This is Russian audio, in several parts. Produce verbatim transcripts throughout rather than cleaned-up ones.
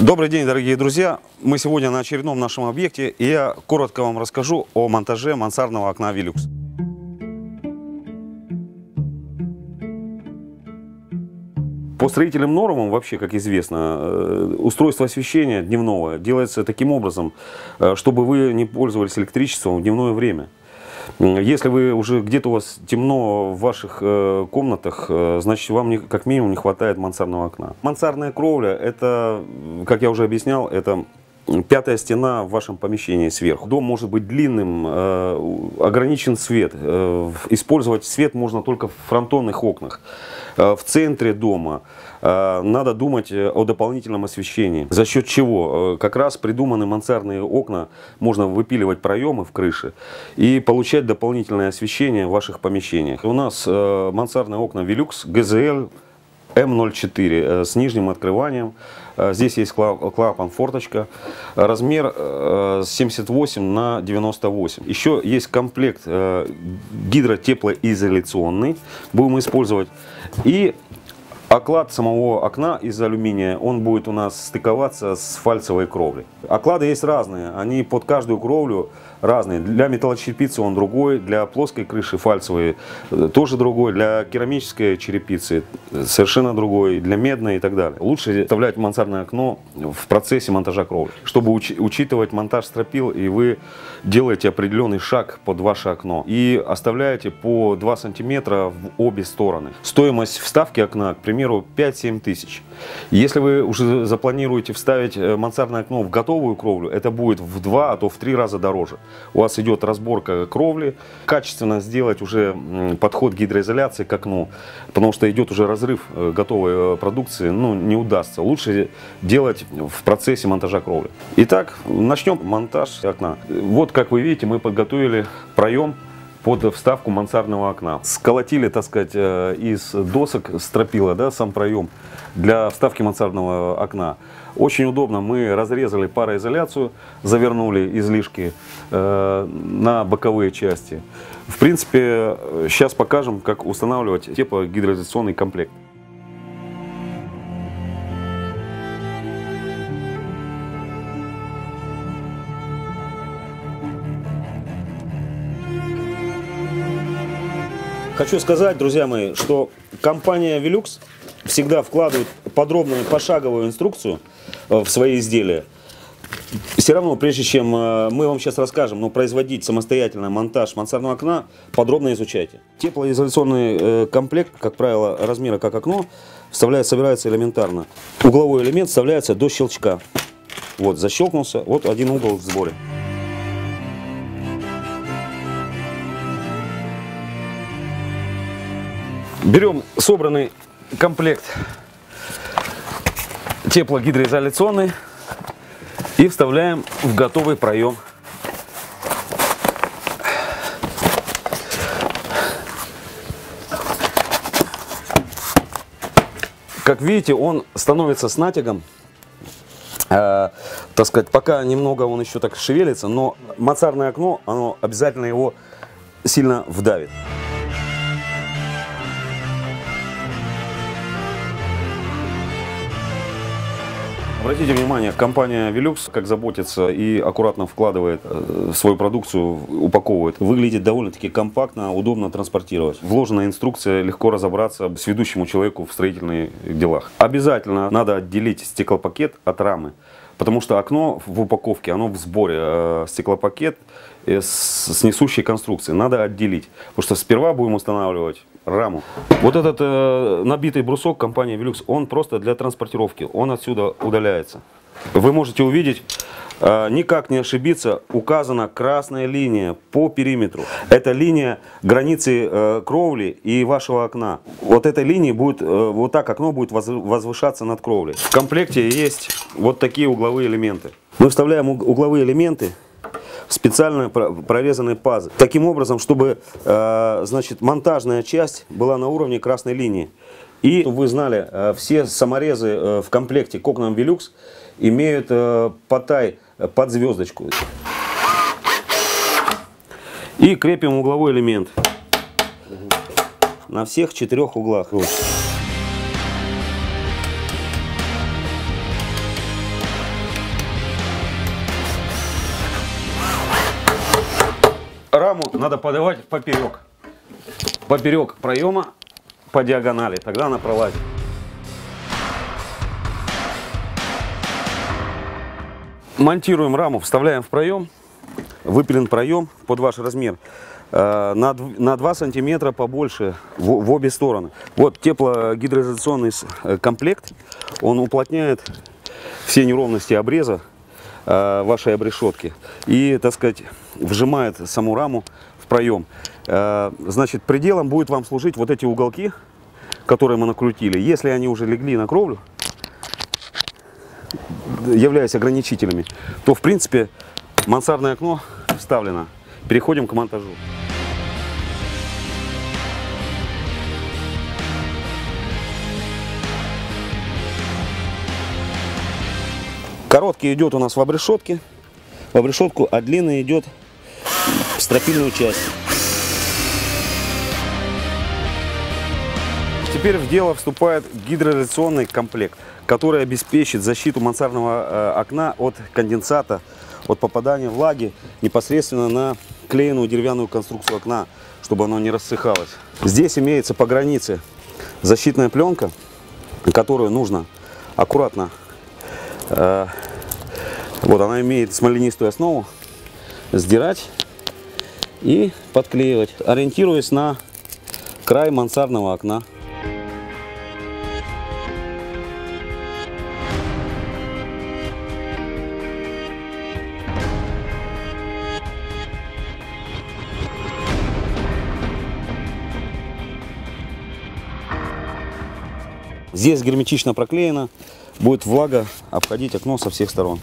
Добрый день, дорогие друзья! Мы сегодня на очередном нашем объекте, и я коротко вам расскажу о монтаже мансардного окна Velux. По строительным нормам, вообще, как известно, устройство освещения дневного делается таким образом, чтобы вы не пользовались электричеством в дневное время. Если вы уже где-то у вас темно в ваших э, комнатах, э, значит, вам не, как минимум не хватает мансардного окна. Мансардная кровля, это, как я уже объяснял, это пятая стена в вашем помещении сверху. Дом может быть длинным, э, ограничен свет. Э, использовать свет можно только в фронтонных окнах. Э, в центре дома э, надо думать о дополнительном освещении. За счет чего? Э, как раз придуманы мансардные окна. Можно выпиливать проемы в крыше и получать дополнительное освещение в ваших помещениях. У нас э, мансардные окна Velux джи зет эл эм ноль четыре с нижним открыванием. Здесь есть клапан форточка. Размер семьдесят восемь на девяносто восемь. Еще есть комплект гидротеплоизоляционный. Будем использовать. И оклад самого окна из алюминия, он будет у нас стыковаться с фальцевой кровлей. Оклады есть разные, они под каждую кровлю разные. Для металлочерепицы он другой, для плоской крыши фальцевой тоже другой, для керамической черепицы совершенно другой, для медной и так далее. Лучше вставлять мансардное окно в процессе монтажа кровли, чтобы уч учитывать монтаж стропил, и вы делаете определенный шаг под ваше окно и оставляете по два сантиметра в обе стороны. Стоимость вставки окна, к примеру, пять-семь тысяч. Если вы уже запланируете вставить мансардное окно в готовую кровлю, это будет в два, а то в три раза дороже. У вас идет разборка кровли, качественно сделать уже подход гидроизоляции к окну, потому что идет уже разрыв готовой продукции, ну, не удастся. Лучше делать в процессе монтажа кровли. Итак, начнем монтаж окна. Вот, как вы видите, мы подготовили проем под вставку мансардного окна. Сколотили, так сказать, из досок стропила, да, сам проем для вставки мансардного окна. Очень удобно. Мы разрезали пароизоляцию, завернули излишки э, на боковые части. В принципе, сейчас покажем, как устанавливать теплогидроизоляционный комплект. Хочу сказать, друзья мои, что компания Velux всегда вкладывает подробную пошаговую инструкцию в свои изделия. Все равно, прежде чем мы вам сейчас расскажем, но производить самостоятельно монтаж мансардного окна, подробно изучайте. Теплоизоляционный комплект, как правило, размера как окно, вставляется, собирается элементарно. Угловой элемент вставляется до щелчка. Вот, защелкнулся, вот один угол в сборе. Берем собранный комплект теплогидроизоляционный и вставляем в готовый проем. Как видите, он становится с натягом. Э, так сказать, пока немного он еще так шевелится, но мансардное окно, оно обязательно его сильно вдавит. Обратите внимание, компания Velux, как заботится и аккуратно вкладывает свою продукцию, упаковывает. Выглядит довольно-таки компактно, удобно транспортировать. Вложена инструкция, легко разобраться с ведущему человеку в строительных делах. Обязательно надо отделить стеклопакет от рамы, потому что окно в упаковке, оно в сборе. Стеклопакет с несущей конструкцией надо отделить, потому что сперва будем устанавливать раму. Вот этот э, набитый брусок компании Velux, он просто для транспортировки, он отсюда удаляется. Вы можете увидеть, э, никак не ошибиться, указана красная линия по периметру. Это линия границы э, кровли и вашего окна. Вот этой линии будет, э, вот так окно будет возвышаться над кровлей. В комплекте есть вот такие угловые элементы. Мы вставляем угловые элементы в специально прорезанные пазы. Таким образом, чтобы э, значит, монтажная часть была на уровне красной линии. И чтобы вы знали, э, все саморезы э, в комплекте к окнам Velux имеют э, потай под звездочку. И крепим угловой элемент на всех четырех углах. надо подавать поперек. Поперек проема по диагонали, тогда она пролазит. Монтируем раму, вставляем в проем, выпилен проем под ваш размер. На два сантиметра побольше в, в обе стороны. Вот теплогидроизоляционный комплект, он уплотняет все неровности обреза э, вашей обрешетки и, так сказать, вжимает саму раму в проем. Э, значит, пределом будет вам служить вот эти уголки, которые мы накрутили. Если они уже легли на кровлю, являясь ограничителями, то, в принципе, мансардное окно вставлено. Переходим к монтажу. Короткий идет у нас в обрешетке, в обрешетку, а длинный идет в стропильную часть. Теперь в дело вступает гидроизоляционный комплект, который обеспечит защиту мансардного э, окна от конденсата, от попадания влаги непосредственно на клееную деревянную конструкцию окна, чтобы оно не рассыхалось. Здесь имеется по границе защитная пленка, которую нужно аккуратно, э, вот она имеет смоленистую основу, сдирать и подклеивать, ориентируясь на край мансардного окна. Здесь герметично проклеено, будет влага обходить окно со всех сторон.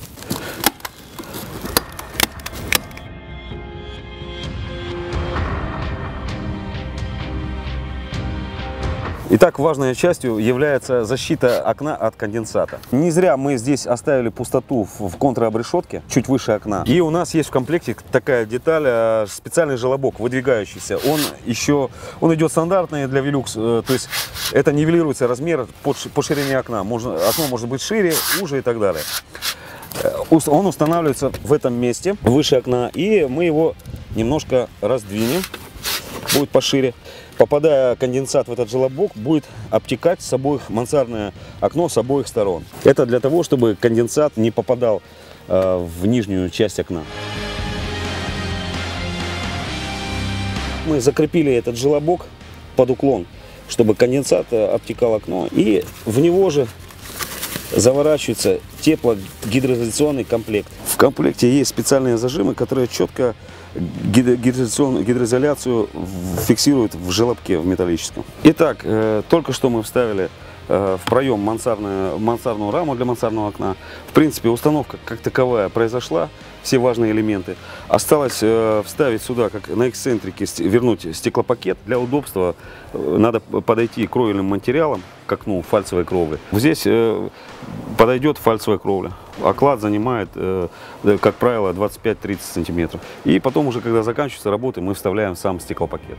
Итак, важной частью является защита окна от конденсата. Не зря мы здесь оставили пустоту в контробрешетке, чуть выше окна. И у нас есть в комплекте такая деталь, специальный желобок, выдвигающийся. Он еще, он идет стандартный для Velux, то есть это нивелируется размер по, по ширине окна. Можно, окно может быть шире, уже и так далее. Он устанавливается в этом месте, выше окна, и мы его немножко раздвинем, будет пошире. Попадая конденсат в этот желобок, будет обтекать с обоих мансардное окно с обоих сторон. Это для того, чтобы конденсат не попадал э, в нижнюю часть окна. Мы закрепили этот желобок под уклон, чтобы конденсат обтекал окно, и в него же заворачивается теплогидроизоляционный комплект. В комплекте есть специальные зажимы, которые четко гидроизоляцию фиксируют в желобке в металлическом. Итак, э, только что мы вставили э, в проем мансардную, мансардную раму для мансардного окна. В принципе, установка как таковая произошла, все важные элементы. Осталось э, вставить сюда, как на эксцентрике, вернуть стеклопакет. Для удобства э, надо подойти кровельным материалом к окну фальцевой кровли. Здесь э, подойдет фальцевая кровля. Оклад занимает, э, как правило, двадцать пять — тридцать сантиметров. И потом уже, когда заканчивается работа, мы вставляем сам стеклопакет.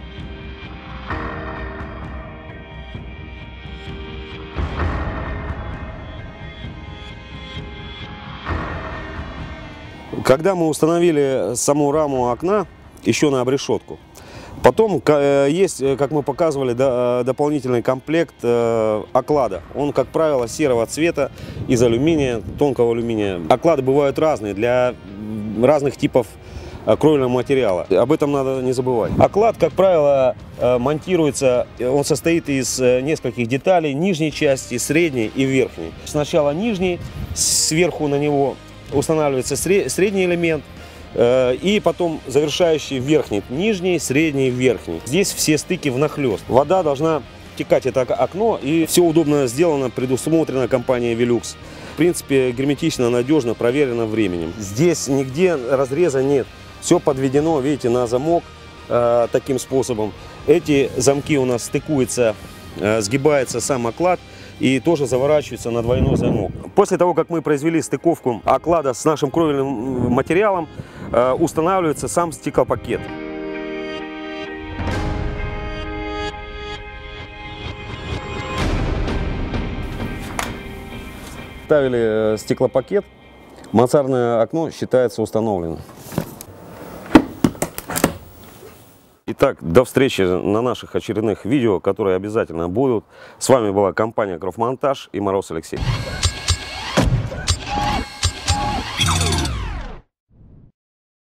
Когда мы установили саму раму окна еще на обрешетку, потом есть, как мы показывали, дополнительный комплект оклада. Он, как правило, серого цвета, из алюминия, тонкого алюминия. Оклады бывают разные, для разных типов кровельного материала. Об этом надо не забывать. Оклад, как правило, монтируется, он состоит из нескольких деталей, нижней части, средней и верхней. Сначала нижний, сверху на него устанавливается средний элемент, и потом завершающий верхний, нижний, средний, верхний. Здесь все стыки внахлёст. Вода должна текать это окно, и все удобно сделано, предусмотрено компанией Velux. В принципе, герметично, надежно, проверено временем. Здесь нигде разреза нет. Все подведено, видите, на замок э, таким способом. Эти замки у нас стыкуются, э, сгибается сам оклад и тоже заворачивается на двойной замок. После того, как мы произвели стыковку оклада с нашим кровельным материалом, э, устанавливается сам стеклопакет. Ставили стеклопакет, мансардное окно считается установленным. Итак, до встречи на наших очередных видео, которые обязательно будут. С вами была компания Кровмонтаж и Мороз Алексей.